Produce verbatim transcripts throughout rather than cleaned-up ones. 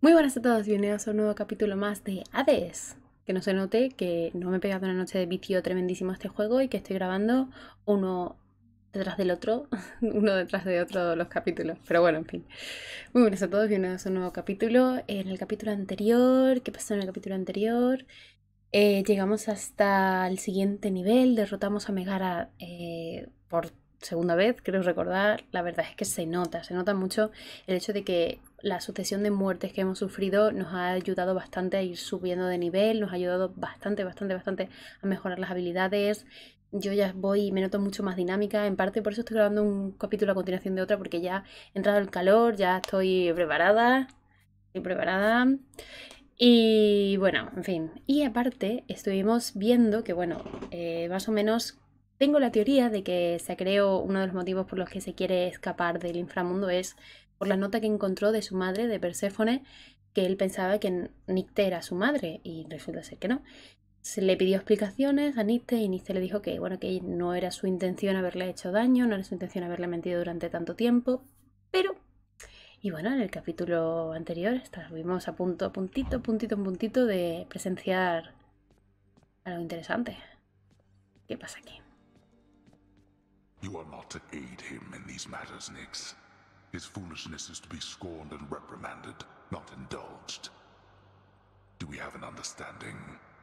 Muy buenas a todos, bienvenidos a un nuevo capítulo más de Hades. Que no se note que no me he pegado una noche de vicio tremendísimo a este juego y que estoy grabando uno detrás del otro, uno detrás de otro los capítulos. Pero bueno, en fin. Muy buenas a todos, bienvenidos a un nuevo capítulo. En el capítulo anterior, ¿qué pasó en el capítulo anterior? Eh, llegamos hasta el siguiente nivel, derrotamos a Megara eh, por segunda vez, creo recordar. La verdad es que se nota, se nota mucho el hecho de que la sucesión de muertes que hemos sufrido nos ha ayudado bastante a ir subiendo de nivel, nos ha ayudado bastante, bastante, bastante a mejorar las habilidades. Yo ya voy y me noto mucho más dinámica, en parte por eso estoy grabando un capítulo a continuación de otra, porque ya he entrado el calor, ya estoy preparada, estoy preparada. Y bueno, en fin. Y aparte, estuvimos viendo que, bueno, eh, más o menos tengo la teoría de que se creó uno de los motivos por los que se quiere escapar del inframundo es por la nota que encontró de su madre, de Perséfone, que él pensaba que Nicte era su madre y resulta ser que no. Se le pidió explicaciones a Nicte y Nicte le dijo que, bueno, que no era su intención haberle hecho daño, no era su intención haberle mentido durante tanto tiempo, pero... Y bueno, en el capítulo anterior estuvimos a punto, puntito, puntito, puntito de presenciar algo interesante. ¿Qué pasa aquí? You are not to aid him in these matters, Nyx. His foolishness is to be scorned and reprimanded, not indulged. Do we have an understanding?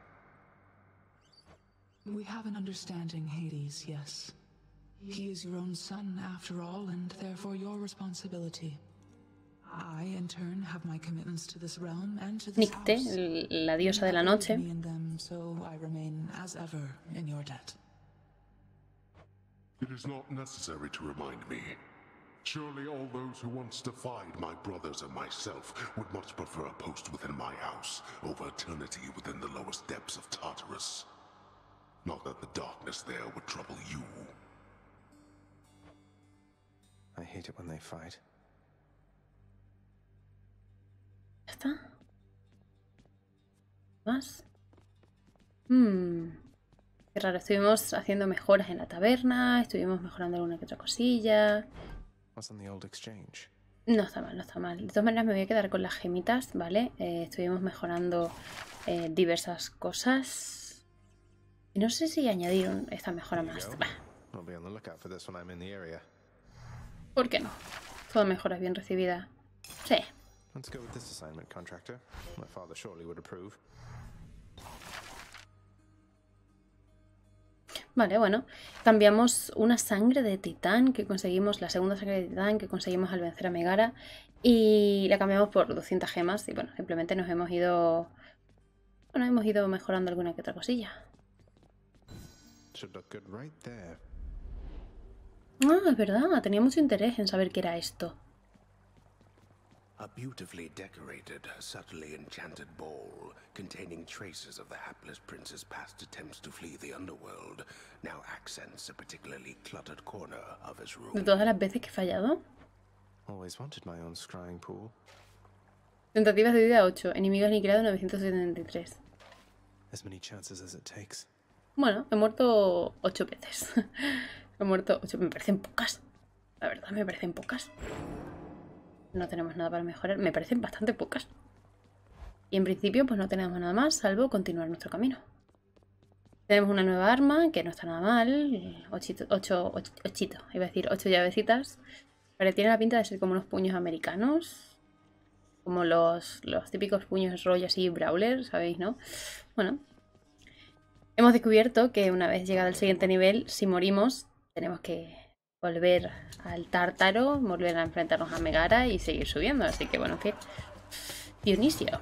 We have an understanding, Hades, yes. He is your own son, after all, and therefore your responsibility. I, in turn, have my commitments to this realm and to this Nicte, house. la diosa de la noche. Me in them, so I remain, as ever, in your debt. It is not necessary to remind me. Surely all those who once defied my brothers and myself would much prefer a post within my house over eternity within the lowest depths of Tartarus. Not that the darkness there would trouble you. I hate it when they fight. ¿Ya está? ¿Más? Hmm. Qué raro, estuvimos haciendo mejoras en la taberna, estuvimos mejorando alguna que otra cosilla. What's on the old exchange? No está mal, no está mal. De todas maneras me voy a quedar con las gemitas, ¿vale? Eh, estuvimos mejorando eh, diversas cosas. Y no sé si añadir esta mejora más. Bah. I'll be on the lookout for this when I'm in the area. ¿Por qué no? Toda mejora bien recibida. Sí. Let's go with this assignment, contractor. My father surely would approve. Vale, bueno. Cambiamos una sangre de titán que conseguimos, la segunda sangre de titán que conseguimos al vencer a Megara. Y la cambiamos por doscientas gemas. Y bueno, simplemente nos hemos ido... Bueno, hemos ido mejorando alguna que otra cosilla. Should look good right there. Ah, es verdad. Tenía mucho interés en saber qué era esto. A beautifully decorated, subtly enchanted ball containing traces of the hapless prince's past attempts to flee the underworld now accents a particularly cluttered corner of his room. De todas las veces que he fallado. Always wanted my own scrying pool. Tentativas de vida ocho. Enemigos aniquilados novecientos setenta y tres. As many chances as it takes. Bueno, he muerto ocho veces. He muerto ocho. Me parecen pocas. La verdad, me parecen pocas. No tenemos nada para mejorar. Me parecen bastante pocas. Y en principio pues no tenemos nada más salvo continuar nuestro camino. Tenemos una nueva arma que no está nada mal. Ochito, ocho, ocho, ochito. Iba a decir ocho llavecitas. Pero tiene la pinta de ser como unos puños americanos. Como los, los típicos puños rollo así brawler, ¿sabéis, no? Bueno. Hemos descubierto que una vez llegado al siguiente nivel, si morimos, tenemos que... volver al Tártaro, volver a enfrentarnos a Megara y seguir subiendo. Así que bueno, en fin. Dionisio.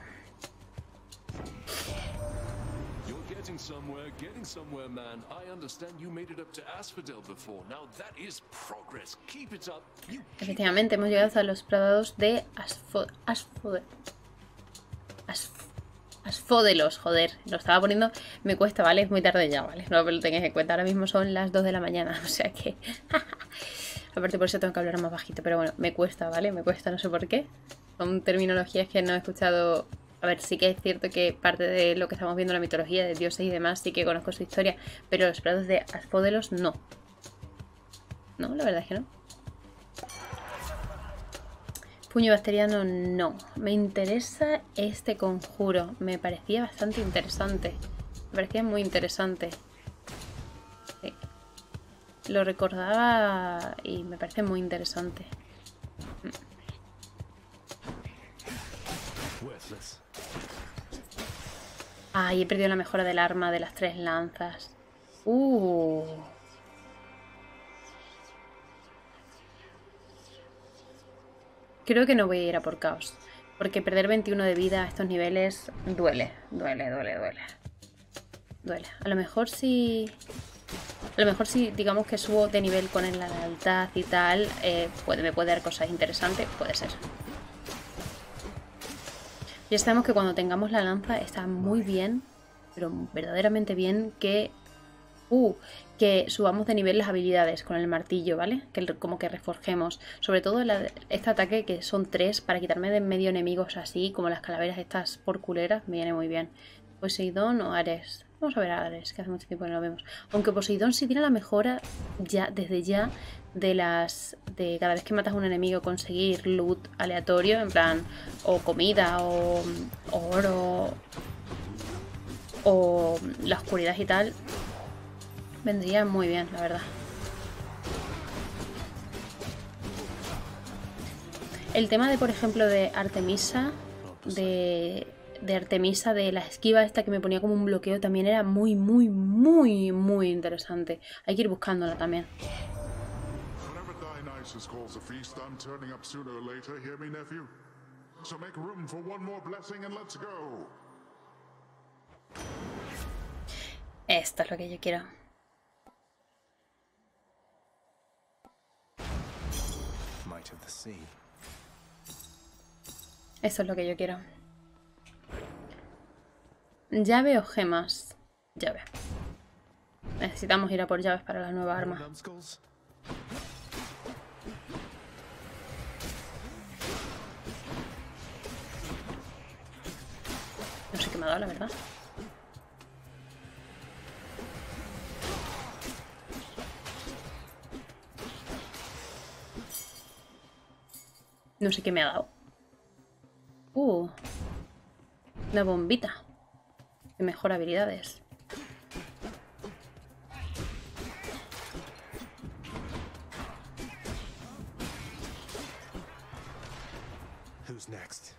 Efectivamente, hemos llegado a los prados de Asfo... Asfo... Asfo... Asfódelos, joder, lo estaba poniendo, me cuesta, ¿vale? Es muy tarde ya, ¿vale? No lo tengáis en cuenta, ahora mismo son las dos de la mañana, o sea que... Aparte por eso tengo que hablar más bajito, pero bueno, me cuesta, ¿vale? Me cuesta, no sé por qué. Son terminologías que no he escuchado... A ver, sí que es cierto que parte de lo que estamos viendo en la mitología de dioses y demás sí que conozco su historia, pero los prados de Asfódelos no. No, la verdad es que no. Puño bacteriano no. Me interesa este conjuro. Me parecía bastante interesante. Me parecía muy interesante. Sí. Lo recordaba y me parece muy interesante. Ay, he perdido la mejora del arma de las tres lanzas. Uh. Creo que no voy a ir a por caos. Porque perder veintiuno de vida a estos niveles duele. Duele, duele, duele. Duele. A lo mejor si... A lo mejor si digamos que subo de nivel con la lealtad y tal, eh, puede, me puede dar cosas interesantes. Puede ser. Ya sabemos que cuando tengamos la lanza está muy bien, pero verdaderamente bien, que uh, que subamos de nivel las habilidades con el martillo, ¿vale? Que como que reforjemos. Sobre todo la, este ataque, que son tres, para quitarme de en medio enemigos así, como las calaveras estas por culeras, me viene muy bien. Poseidón o Ares. Vamos a ver a Ares, que hace mucho tiempo que no lo vemos. Aunque Poseidón sí tiene la mejora ya desde ya de las de cada vez que matas a un enemigo conseguir loot aleatorio, en plan, o comida, o, o oro, o la oscuridad y tal. Vendría muy bien, la verdad. El tema de, por ejemplo, de Artemisa, de... de Artemisa, de la esquiva esta que me ponía como un bloqueo, también era muy, muy, muy, muy interesante. Hay que ir buscándola también. Esto es lo que yo quiero. Eso es lo que yo quiero. Llave o gemas. Llave. Necesitamos ir a por llaves para la nueva arma. No sé qué me ha dado, la verdad. No sé qué me ha dado. Uh. Una bombita. Que mejora habilidades. Who's next?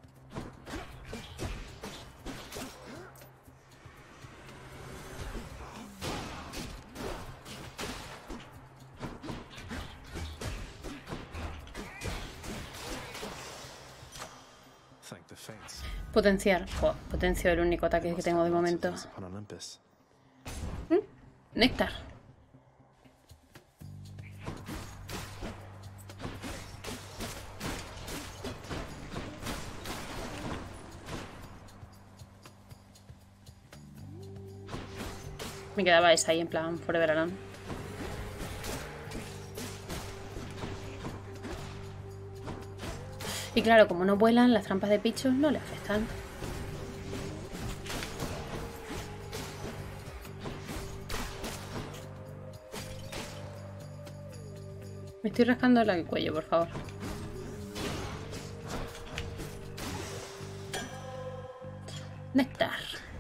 Potenciar. Oh, potencio el único ataque que tengo de momento. ¿Mm? Néctar. Me quedaba esa ahí en plan Forever Alone. Y claro, como no vuelan, las trampas de pichos no le afectan. Me estoy rascando el cuello, por favor. Néctar.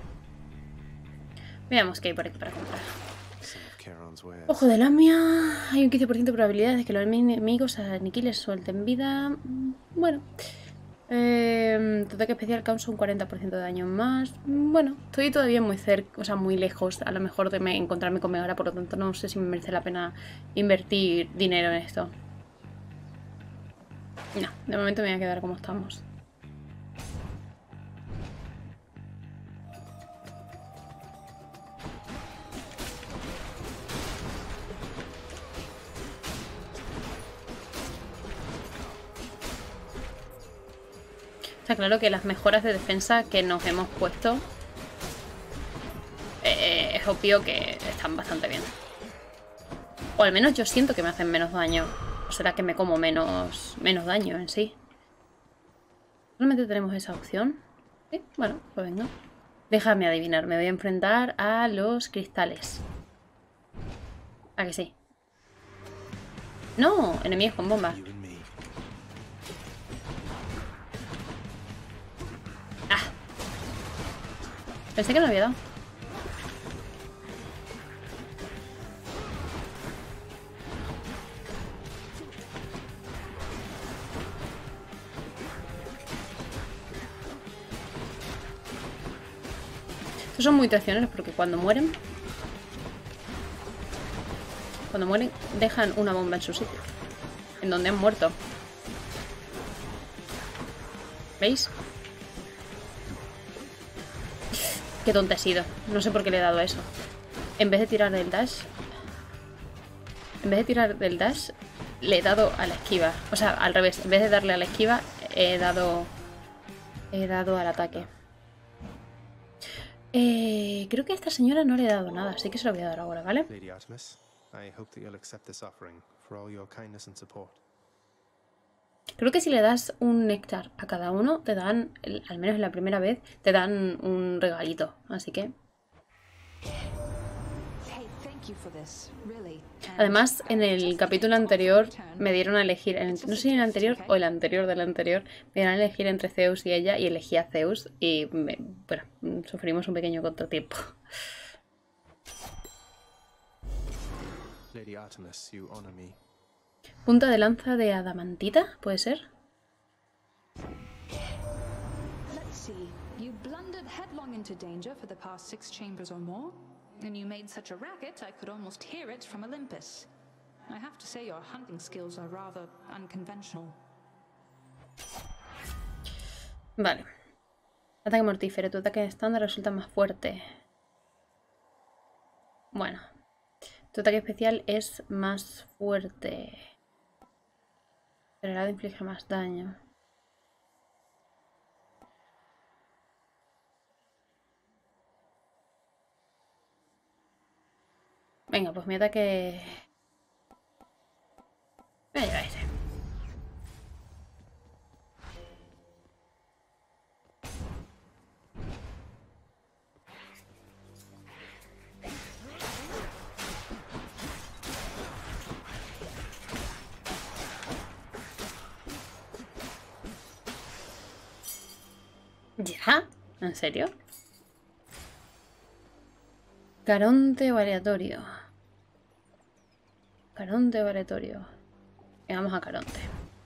Veamos qué hay por aquí para comprar. Ojo de lamia. Hay un quince por ciento de probabilidades de que los enemigos aniquilen suelten vida. Bueno. Eh, tu ataque especial causa un cuarenta por ciento de daño más. Bueno, estoy todavía muy cerca, o sea, muy lejos a lo mejor de me encontrarme con Megara, por lo tanto no sé si me merece la pena invertir dinero en esto. No, de momento me voy a quedar como estamos. Está claro que las mejoras de defensa que nos hemos puesto eh, es obvio que están bastante bien. O al menos yo siento que me hacen menos daño. O será que me como menos, menos daño en sí. Solamente tenemos esa opción. Sí, bueno, pues venga. Déjame adivinar, me voy a enfrentar a los cristales. ¿A que sí? No, enemigos con bombas. Pensé que no había dado. Estos son muy traicioneros porque cuando mueren... Cuando mueren dejan una bomba en su sitio. En donde han muerto. ¿Veis? Qué tonta he sido. No sé por qué le he dado a eso. En vez de tirar del dash... En vez de tirar del dash, le he dado a la esquiva. O sea, al revés. En vez de darle a la esquiva, he dado... He dado al ataque. Eh, creo que a esta señora no le he dado nada, así que se lo voy a dar ahora, ¿vale? Lady Artemis, I hope that you'll accept this offering for all your kindness and support. Creo que si le das un néctar a cada uno, te dan, al menos la primera vez, te dan un regalito. Así que... Además, en el capítulo anterior me dieron a elegir, en el, no sé si en el anterior o el anterior del anterior, me dieron a elegir entre Zeus y ella y elegí a Zeus y, me, bueno, sufrimos un pequeño contratiempo. Lady Artemis, you honor me. Punta de lanza de adamantita, ¿puede ser? Let's see. You blundered headlong into danger for the past six chambers or more, and you made such a racket I could almost hear it from Olympus. I have to say your hunting skills are rather unconventional. Vale. Ataque mortífero. Tu ataque estándar resulta más fuerte. Bueno. Tu ataque especial es más fuerte. Pero el lado inflige más daño. Venga, pues mi ataque... Voy a llevar ese. ¿Ya? ¿En serio? Caronte aleatorio. Caronte aleatorio. Y vamos a Caronte.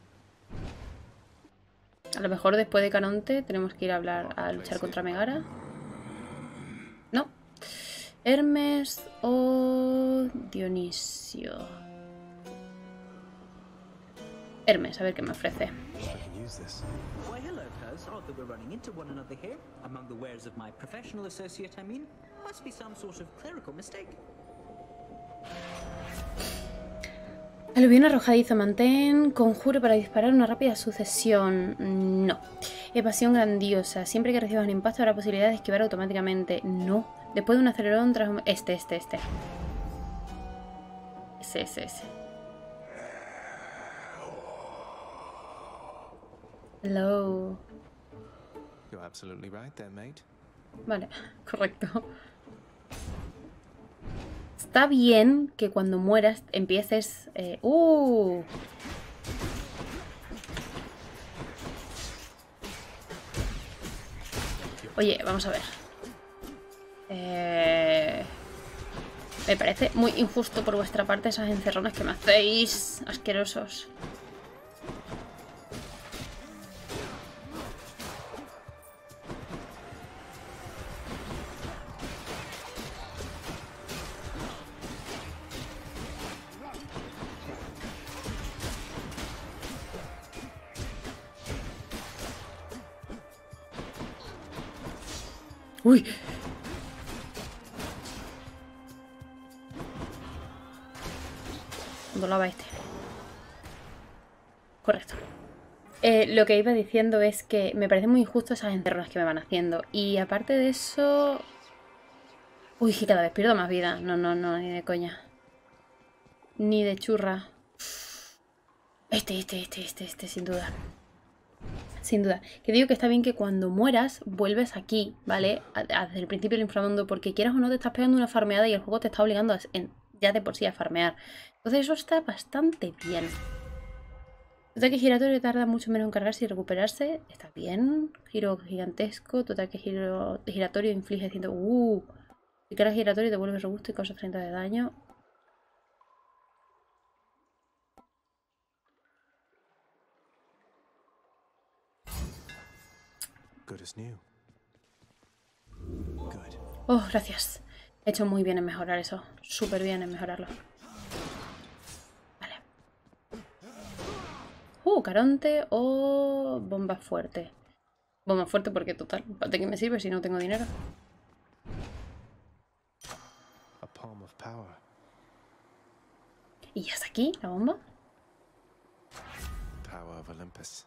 A lo mejor después de Caronte tenemos que ir a hablar a luchar contra Megara. No. Hermes o Dionisio. Hermes, a ver qué me ofrece. Why, hello, Pers. Odd that we're running into one another here. Among the wares of my professional associate, I mean. Must be some sort of clerical mistake. Aluvión arrojadizo. Mantén conjuro para disparar una rápida sucesión. No. Evasión grandiosa. Siempre que recibas un impacto habrá posibilidad de esquivar automáticamente. No. Después de un acelerón tras un... Este, este, este. Ese, ese, ese. Hello. You're absolutely right there, mate. Vale, correcto. Está bien que cuando mueras empieces... Eh, ¡Uh! Oye, vamos a ver. Eh, me parece muy injusto por vuestra parte esas encerronas que me hacéis, asquerosos. Uy. Volaba este. Correcto. Eh, lo que iba diciendo es que me parece muy injusto esas encerronas que me van haciendo. Y aparte de eso... Uy, que cada vez pierdo más vida. No, no, no, ni de coña. Ni de churra. Este, este, este, este, este, sin duda. Sin duda. Que digo que está bien que cuando mueras vuelves aquí, ¿vale? Desde el principio del inframundo, porque quieras o no te estás pegando una farmeada y el juego te está obligando a, en, ya de por sí a farmear. Entonces eso está bastante bien. Tu ataque giratorio tarda mucho menos en cargarse y recuperarse. Está bien. Giro gigantesco. Tu ataque giro, giratorio inflige cien... Uh. Si cargas giratorio te vuelves robusto y causa treinta de daño. Good as new. Good. Oh, gracias. He hecho muy bien en mejorar eso. Súper bien en mejorarlo. Vale. Uh, Caronte o bomba fuerte. Bomba fuerte porque total, ¿de qué me sirve si no tengo dinero? A palm of power. ¿Y ya está aquí la bomba? Power of Olympus.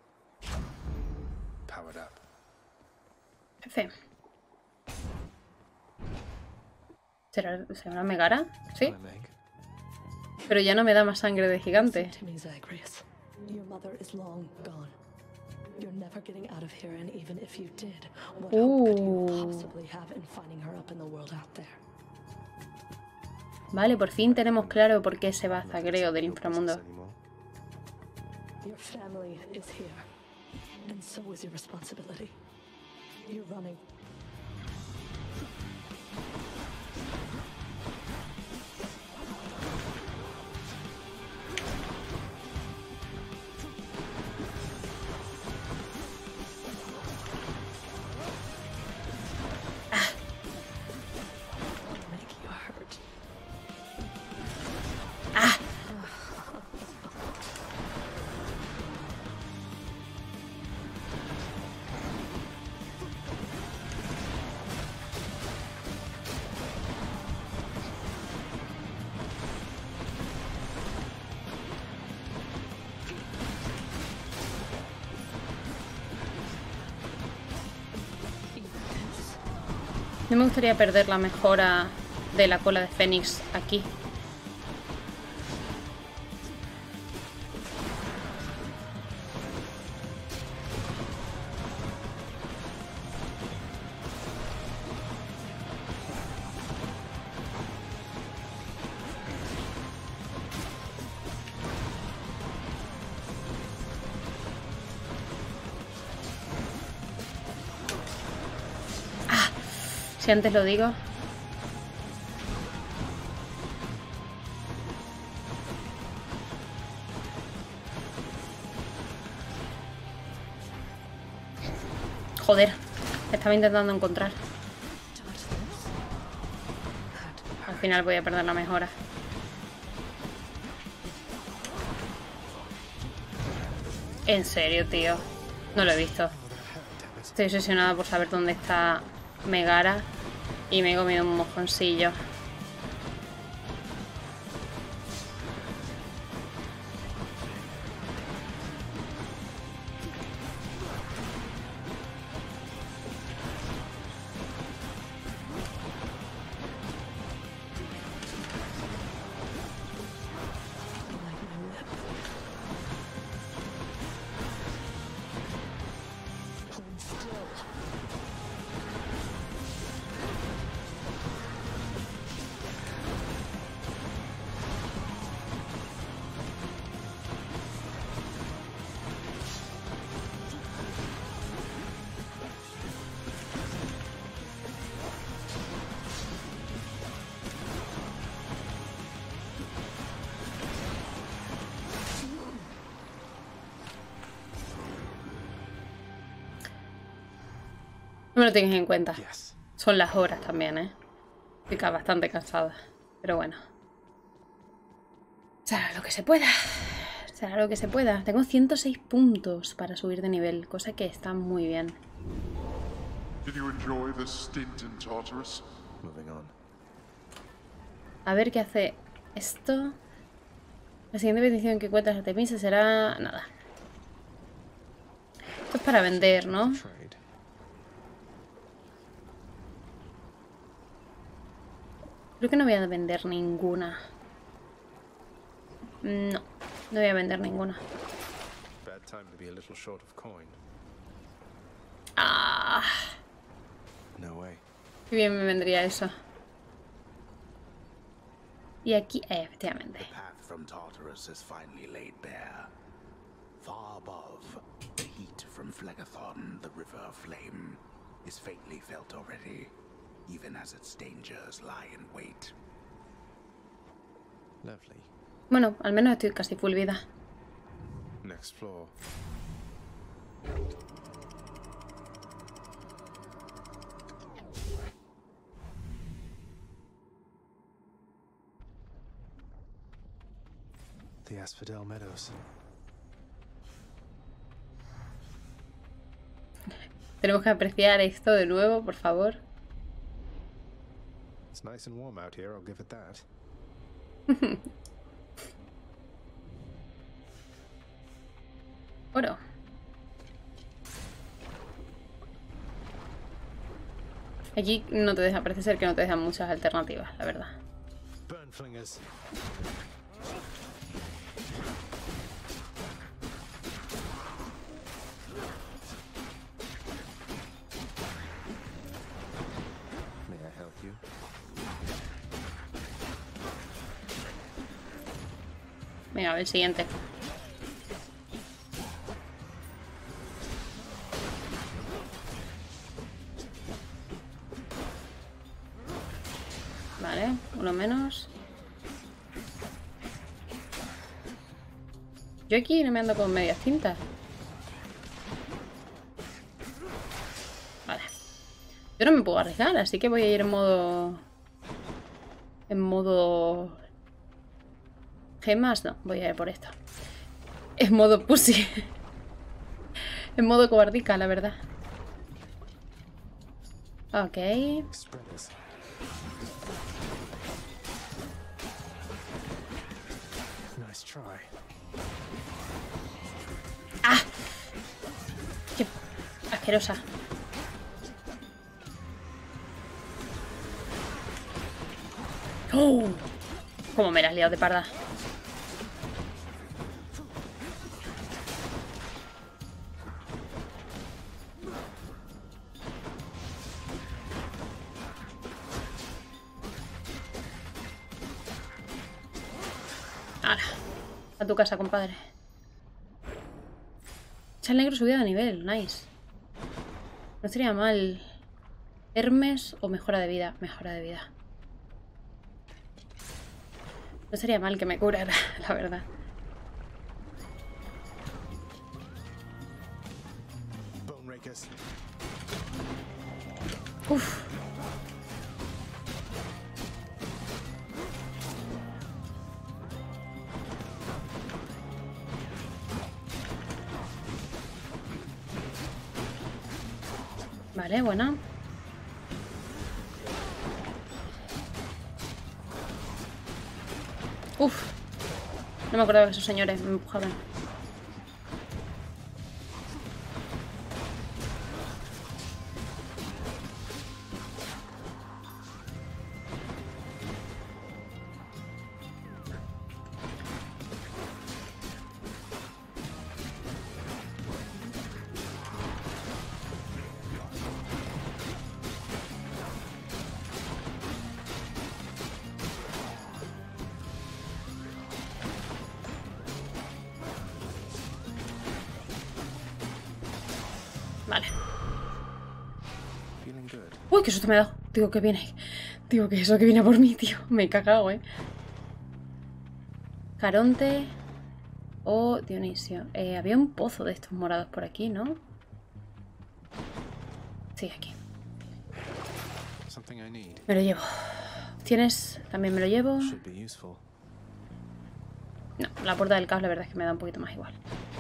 Powered up. F. ¿Será, ¿será una megara? Sí. My leg. Pero ya no me da más sangre de gigante. To me, Zagreus. Your mother is long gone. You're never getting out of here, and even if you did, what hope could you Ooh. possibly have in finding her up in the world out there? Vale, por fin tenemos claro por qué se va Zagreo del inframundo. Anymore. Your family is here, and so is your responsibility. You're running. Make you hurt. No me gustaría perder la mejora de la cola de Fénix aquí. Si antes lo digo. Joder, estaba intentando encontrar. Al final voy a perder la mejora. En serio, tío. No lo he visto. Estoy obsesionada por saber dónde está Megara. Y me he comido un mojoncillo. No me lo tengas en cuenta. Yes. Son las horas también, ¿eh? Estoy ca- bastante cansada. Pero bueno. Será lo que se pueda. Será lo que se pueda. Tengo ciento seis puntos para subir de nivel, cosa que está muy bien. Did you enjoy the stint in Tartarus? Moving on. A ver qué hace esto. La siguiente petición que encuentras a Temisa será... nada. Esto es para vender, ¿no? Trade. Creo que no voy a vender ninguna. No, no voy a vender ninguna. Bad time to be a little short of coin. Ah, No way. qué bien me vendría eso. Y aquí, eh, efectivamente. The path from Tartarus is finally laid bare. Far above, the heat from Phlegethon, the river of flame, is faintly felt already, even as its dangers lie in wait. Lovely. Bueno, al menos estoy casi full vida. Next floor. The Asphodel Meadows. Tenemos que apreciar esto de nuevo, por favor. It's nice and warm out here, I'll give it that. Oro. Aquí no te deja, parece ser que no te dejan muchas alternativas, la verdad. Burn flingers. May I help you? Venga, a ver el siguiente. Vale, uno menos. Yo aquí no me ando con medias tintas. Vale. Yo no me puedo arriesgar, así que voy a ir en modo... En modo... Gemas, no, voy a ir por esto. En modo pussy. En modo cobardica, la verdad. Ok. Spreaders. Nice try. ¡Ah! ¡Qué asquerosa! ¡Oh! Cómo me la has liado de parda. Ahora, a tu casa, compadre. Chal negro subido de nivel, nice. No sería mal. Hermes o mejora de vida. Mejora de vida. No sería mal que me curara, la verdad. Bone rakers. Uf. Vale, buena. Uf. No me acordaba que esos señores me empujaban. Vale. Feeling good. Uy, qué susto me ha dado. Digo que viene. Digo que eso que viene por mí, tío. Me he cagado, eh. Caronte o Dionisio. Eh, había un pozo de estos morados por aquí, ¿no? Sí, aquí. Something I need. Me lo llevo. ¿Tienes? También me lo llevo. Should be useful. No, la puerta del caos la verdad es que me da un poquito más igual.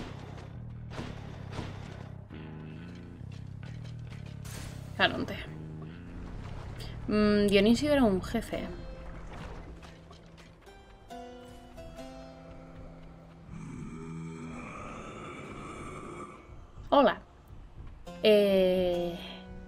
Caronte. Mm, Dionisio era un jefe. Hola. Eh...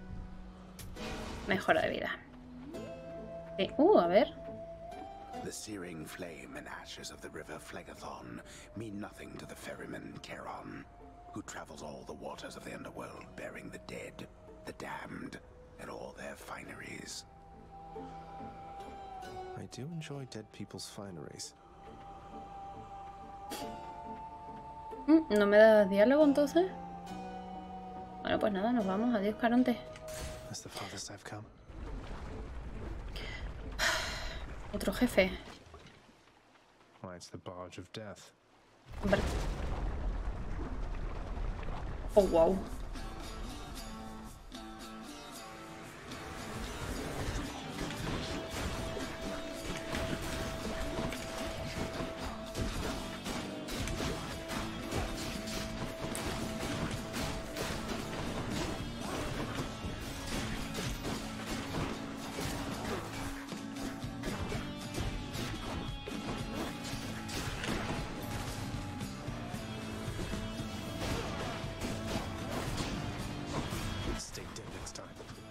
Mejora de vida. Sí. Uh, a ver. The searing flame and ashes of the river Phlegethon mean nothing to the ferryman Charon, who travels all the waters of the underworld bearing the dead, the damned, and all their fineries. I do enjoy dead people's fineries. Mm. Mm, ¿No me das diálogo entonces? Bueno, pues nada, nos vamos. Adiós, Caronte. That's the farthest I've come. Otro jefe. Why, it's the barge of death. Vale. Oh, wow. Stay dead next time.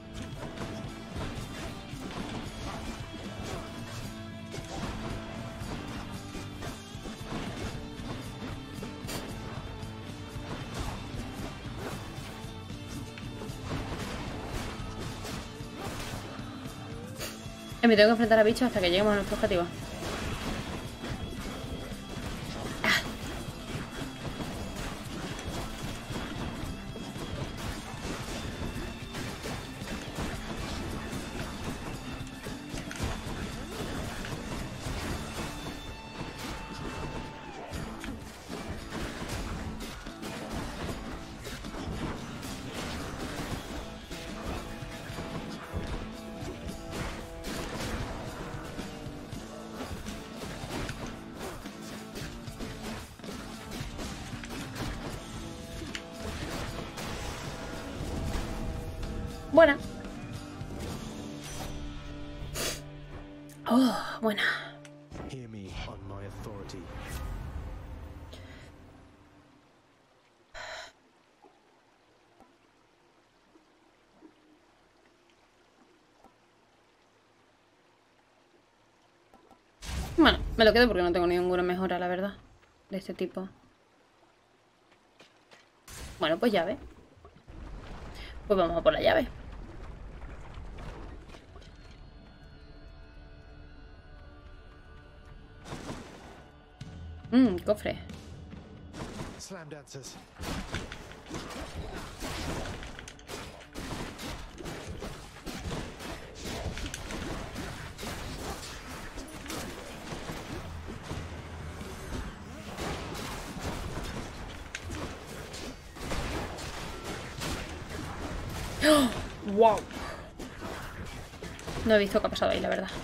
Me tengo que enfrentar a bichos hasta que lleguemos a nuestro objetivo. Ah. Buena. Oh, buena. Hear me on my authority. Bueno, me lo quedo porque no tengo ninguna mejora, la verdad, de este tipo. Bueno, pues llave. Pues vamos a por la llave. Mmm, cofre. Slam dancers. ¡Wow! No he visto qué ha pasado ahí, la verdad.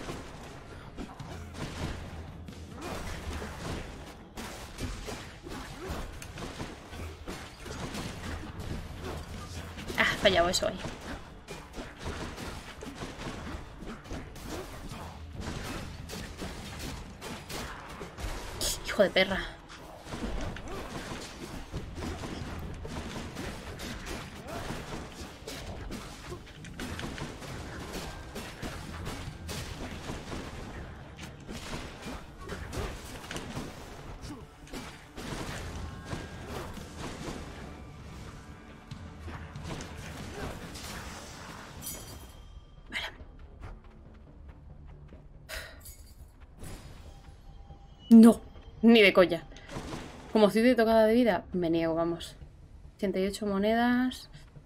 Ah, fallado eso ahí. Hijo de perra. No, ni de coña. Como estoy de tocada de vida, me niego, vamos. ciento ocho monedas.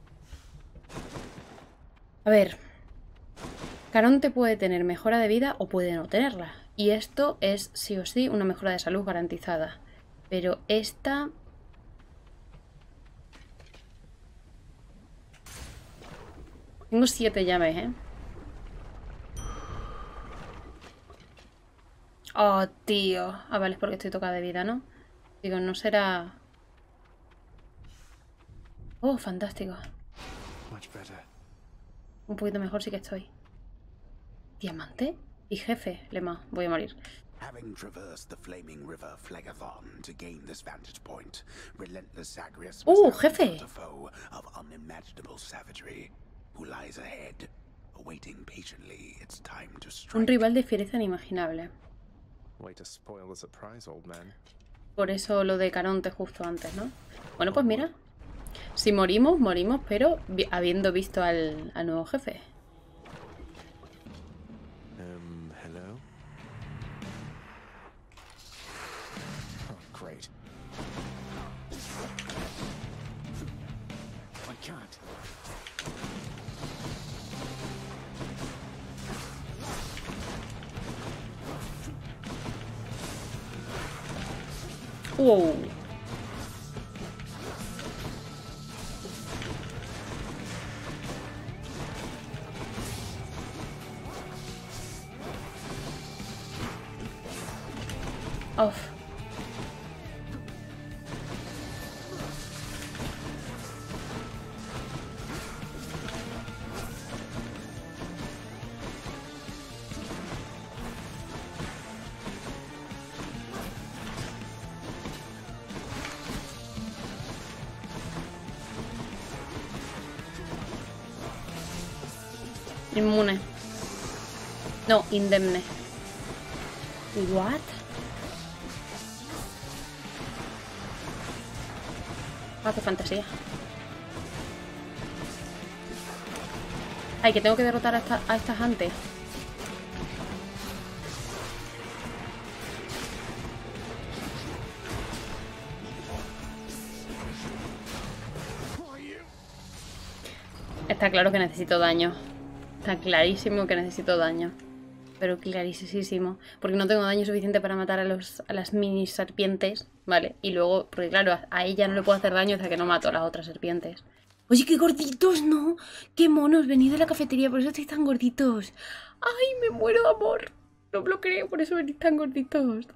A ver. Caronte puede tener mejora de vida o puede no tenerla. Y esto es sí o sí una mejora de salud garantizada. Pero esta... Tengo siete llaves, ¿eh? Oh, tío. Ah, vale, es porque estoy tocada de vida, ¿no? Digo, no será... Oh, fantástico. Much better. Un poquito mejor sí que estoy. ¿Diamante? Y jefe, Lema, voy a morir. Having traversed the flaming river Phlegethon to gain this vantage point, relentless Zagreus was Uh, now jefe. confront a foe of unimaginable savagery, who lies ahead, awaiting patiently its time to strike. Un rival de fiereza inimaginable. Way to spoil the surprise, old man. Por eso lo de Caronte justo antes, ¿no? Bueno, pues mira. Si morimos, morimos, pero vi- habiendo visto al, al nuevo jefe. Um, hello? Oh, great. Wow. Off. Inmune. No, indemne. What? Ah, qué fantasía. Ay, que tengo que derrotar a, esta, a estas antes. Está claro que necesito daño. Está clarísimo que necesito daño. Pero clarísimo. Porque no tengo daño suficiente para matar a, los, a las mini serpientes. Vale. Y luego, porque claro, a, a ella no le puedo hacer daño hasta que no mato a las otras serpientes. Oye, qué gorditos, ¿no? Qué monos. Venid de la cafetería, por eso estáis tan gorditos. Ay, me muero de amor. No me lo creo, por eso venís tan gorditos.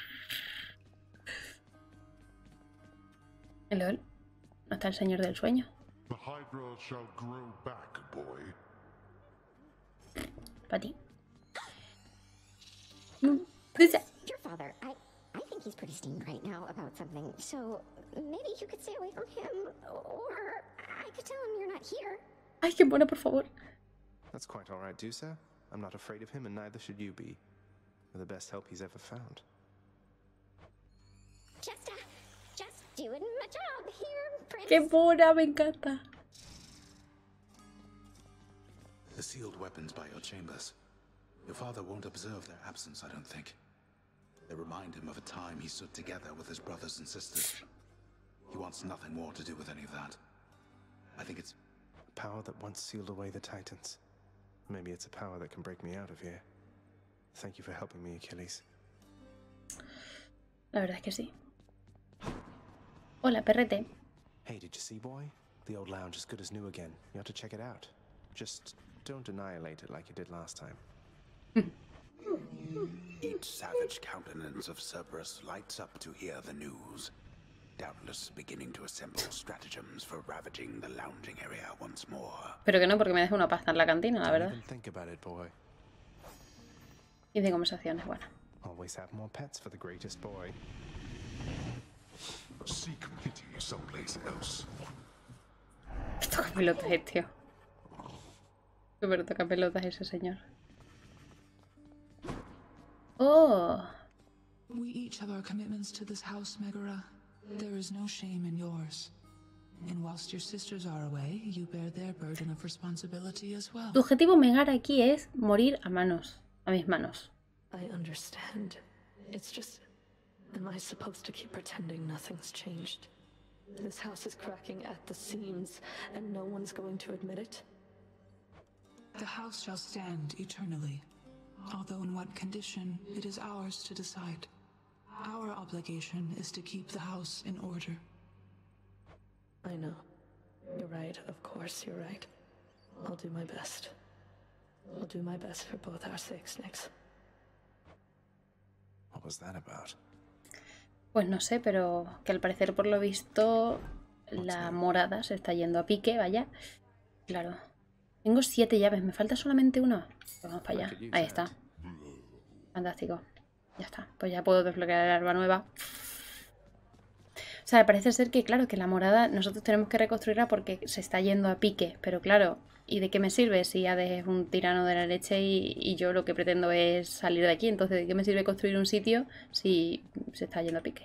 ¿Lol? ¿No está el señor del sueño? The Hydra shall grow back, boy. Para ti. Your father, I, I think he's pretty steamed right now about something, so maybe you could stay away from him, or I could tell him you're not here. Ay, qué buena, por favor. That's quite all right, Dusa. I'm not afraid of him, and neither should you be. You're the best help he's ever found. Just, uh, just doing my job here, Prince. Qué buena, me encanta. The sealed weapons by your chambers. Your father won't observe their absence, I don't think. They remind him of a time he stood together with his brothers and sisters. He wants nothing more to do with any of that. I think it's a power that once sealed away the Titans. Maybe it's a power that can break me out of here. Thank you for helping me, Achilles. La verdad es que sí. Hola, perrete. Hey, did you see, boy? The old lounge is good as new again. You have to check it out. Just don't annihilate it like you did last time. Each savage countenance of Cerberus lights up to hear the news, doubtless beginning to assemble stratagems for ravaging the lounging area once more. Pero que no, porque me deja una pasta en la cantina, la verdad. Think about it, boy. Y de conversaciones, bueno. Always have more pets for the greatest boy. Seek pity someplace else. Toca pelotas, eh, tío. Súper toca pelotas ese señor. Oh. We each have our commitments to this house, Megara. There is no shame in yours. And whilst your sisters are away, you bear their burden of responsibility as well. Tu objetivo Megara aquí es morir a manos, a mis manos. I understand. It's just, am I supposed to keep pretending nothing's changed? This house is cracking at the seams, and no one's going to admit it? The house shall stand eternally. Although in what condition, it is ours to decide. Our obligation is to keep the house in order. I know. You're right, of course you're right. I'll do my best. I'll do my best for both our sakes, Nyx. What was that about? Pues no sé, pero que al parecer por lo visto la morada se está yendo a pique, vaya. Claro. Tengo siete llaves, me falta solamente una. Pues vamos para allá. Ahí está. Fantástico. Ya está. Pues ya puedo desbloquear el arma nueva. O sea, parece ser que, claro, que la morada nosotros tenemos que reconstruirla porque se está yendo a pique. Pero claro, ¿y de qué me sirve si Hades es un tirano de la leche y, y yo lo que pretendo es salir de aquí? Entonces, ¿de qué me sirve construir un sitio si se está yendo a pique?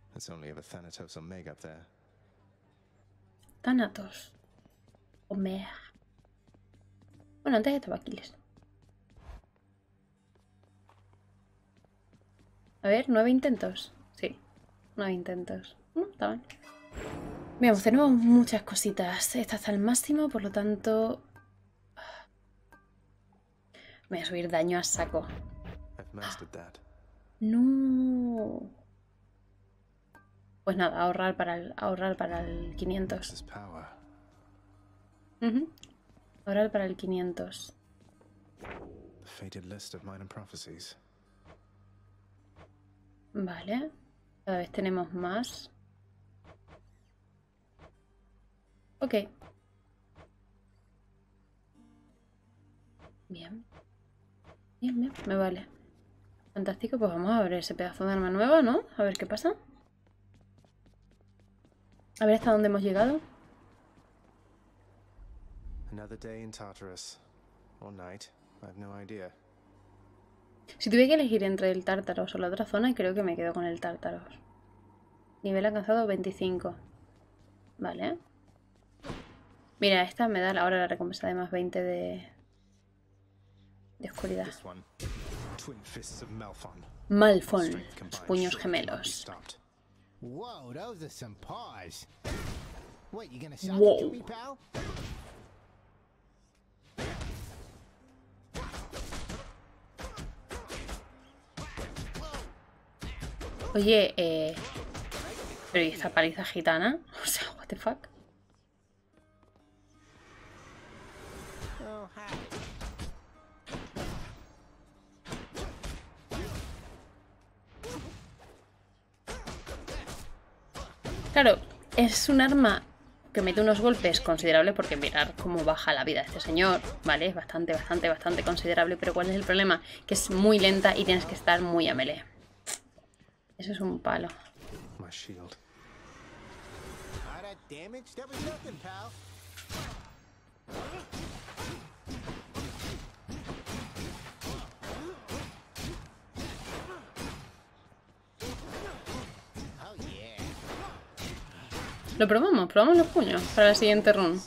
Thanatos. Omega. Bueno, antes estaba Aquiles. A ver, nueve intentos. Sí, nueve intentos. No, está bien. Veamos, tenemos muchas cositas. Esta está al máximo, por lo tanto... Voy a subir daño a saco. No. Pues nada, ahorrar para el, ahorrar para el quinientos. Uh-huh. Ahorrar para el quinientos. Vale. Cada vez tenemos más. Ok. Bien. Bien, bien, me vale. Fantástico, pues vamos a ver ese pedazo de arma nueva, ¿no? A ver qué pasa. A ver hasta dónde hemos llegado. Another day in Tartarus. Or night. I have no idea. Si tuviera que elegir entre el Tartaros o la otra zona, creo que me quedo con el Tartaros. Nivel alcanzado veinticinco. Vale. Mira, esta me da ahora la recompensa de más veinte de... de oscuridad. Malfon, los puños gemelos. Whoa, those are some paws. Wait, you gonna Whoa. to me, pal? Oye, eh... pero ¿y esta paliza gitana? O sea, what the fuck. Oh, hi. Claro, es un arma que mete unos golpes considerables porque mirar cómo baja la vida de este señor, ¿vale? Es bastante, bastante, bastante considerable, pero ¿cuál es el problema? Que es muy lenta y tienes que estar muy a melee. Eso es un palo. My shield. All that damage? That was nothing, pal. Oh, yeah. Lo probamos, probamos los puños para la siguiente run.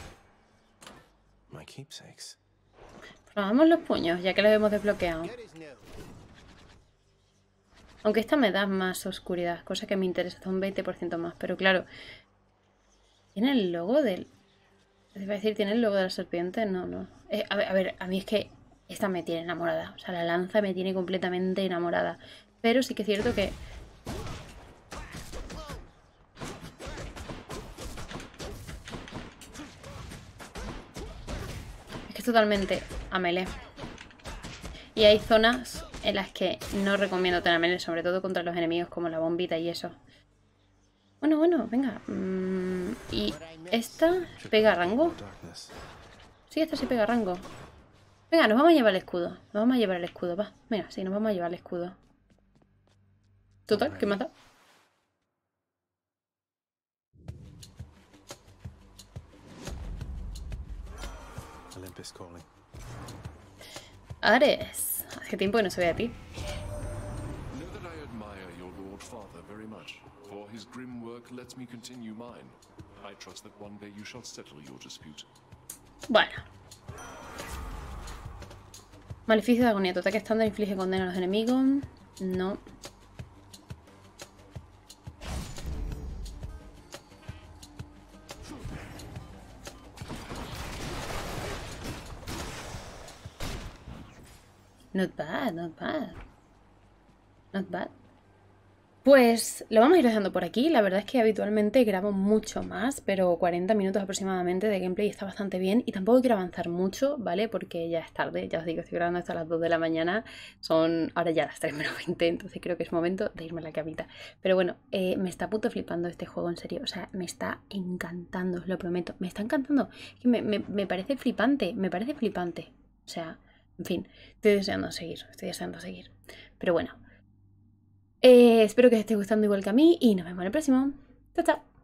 My keepsakes. Probamos los puños, ya que los hemos desbloqueado. Good as new. Aunque esta me da más oscuridad, cosa que me interesa, hasta un veinte por ciento más. Pero claro, ¿tiene el logo del...? Iba a decir, ¿tiene el logo de la serpiente? No, no. Eh, a, ver, a ver, a mí es que esta me tiene enamorada. O sea, la lanza me tiene completamente enamorada. Pero sí que es cierto que... es que es totalmente a melee. Y hay zonas en las que no recomiendo tener melee, sobre todo contra los enemigos como la bombita y eso. Bueno, bueno, venga. Mm, y esta pega rango. Sí, esta sí pega rango. Venga, nos vamos a llevar el escudo. Nos vamos a llevar el escudo, va. Venga, sí, nos vamos a llevar el escudo. Total, ¿qué más da? Olympus calling. Ares, hace tiempo que no se ve a ti. Know that I admire your Lord Father very much, for his grim work lets me continue mine. I trust that one day you shall settle your dispute. Bueno. Maleficio de agonía. Tu ataque estándar inflige condena a los enemigos. No. Not bad, not bad. Not bad. Pues lo vamos a ir dejando por aquí. La verdad es que habitualmente grabo mucho más, pero cuarenta minutos aproximadamente de gameplay está bastante bien. Y tampoco quiero avanzar mucho, ¿vale? Porque ya es tarde, ya os digo, estoy grabando hasta las dos de la mañana. Son ahora ya las tres menos veinte, entonces creo que es momento de irme a la camita. Pero bueno, eh, me está puto flipando este juego, en serio. O sea, me está encantando, os lo prometo. Me está encantando. Es que me, me, me parece flipante, me parece flipante. O sea, en fin, estoy deseando seguir, estoy deseando seguir. Pero bueno. Eh, espero que os esté gustando igual que a mí y nos vemos en el próximo. Chao, chao.